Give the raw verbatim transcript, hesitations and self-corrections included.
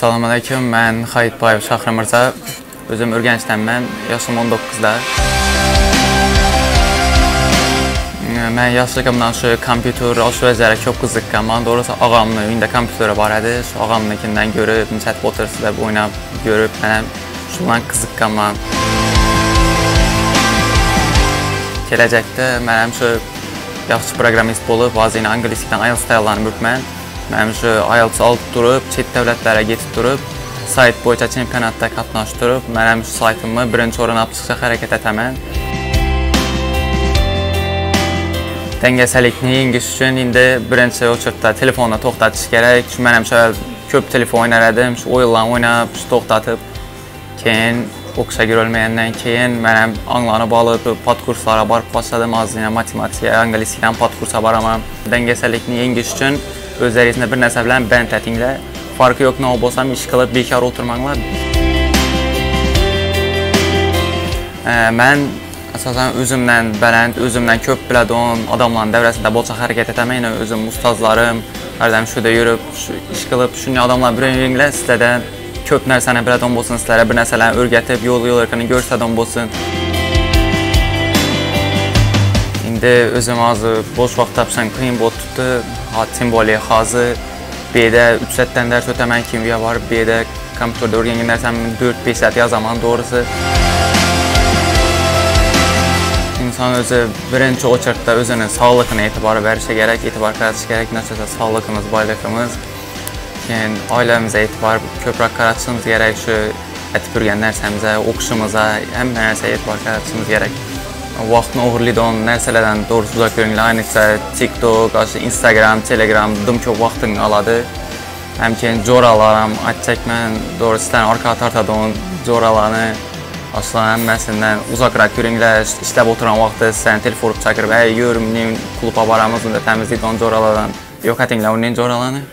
Assalamu alaykum, mən Xayit Bayev Şaxra Mirza. Özüm Ürgəncdən mən, yaşım on doqquzda. Mən yaşlığımdan şu kompüter, aşı üzərə çox qızıqqanman. Doğrusu ağamın evində kompüteri var idi. Şu ağamınkindən görüb, chatbot ilə oynayıb görüb, mənə şundan qızıqqanman. Gələcəkdə mənim şu yaxşı proqramist olub, vaziyini angliskdən I E L T S təyirlərini bürkmən. Mənim şu I E L T S alıb durub, çet dövlətlərə getib durub, sayt boyunca çempionatda qatnaşdırıb, mənim şu saytımı birinci orana çıxacaq hərəkət etəmən. Dəngəsəlikni yengiş üçün indi birinci uçurtda telefonla toxtatış gərək. Çünki mənim şöyle köp telefon oynaradım, şu oyunla oynayıb, şu toxtatıb. Keyin oxuşa görülməyəndən keyin mənim anlanıb alıb, pat kurslara barıb başladım. Azlığına, matematiyə, angliskdən pat kursa baramam. Dəngəsəlikni yengiş üçün özlərinizdə bir nəsə bilən bənd tətinlə. Farkı yox, nə olub olsam, iş qılıb bekar oturmaqlar. Mən əsasən özümdən bələnd, özümdən köp bilədon adamların dəvrəsində bolca hərəkət etəməklə özüm, ustazlarım, hərdən şurada yürüb, iş qılıb, şunu adamlar bir önlüklə sizlərdən köp nərsənə bilədon bolsun, sizlərə bir nəsələn örgətib, yol yol ərkəni görsədon bolsun. İndi özüm azı boş vaxt tapışan Cleanbot tutdu, tim boliyə xazı, B-də üç sətdən dərs ötəmən kimya var, B-də kompüterdə örgəngin dərsəm dörd beş sət yazaman doğrusu. İnsan özü birinci uçurtda özünün sağlığına etibarı verişə gərək, etibar qaratış gərək, nəsəsə sağlığımız, baylığımız. Yəni, ailəmizə etibar, köprək qaratışımız gərək, şu ətib ürgən nərsəmizə, oxuşumuza, həm nəsə etibar qaratışımız gərək. Vaxtını uğurluydun, nərsələrdən doğrusu uzaq görünlə, aynıqsa TikTok, Instagram, Telegram, dım ki o vaxtını aladı. Həmkin coralarım, aç çəkmən, doğrusu sizlərin arka tartadığın coralarını aslan əmməsindən uzaqrak görünlə, işləb oturan vaxtı sizlərin telefon çəkirib, əy, yürüm, neyim, kluba varamız, təmizliydi onun coralardan. Yox, ətinlə, onun neyin coralarını?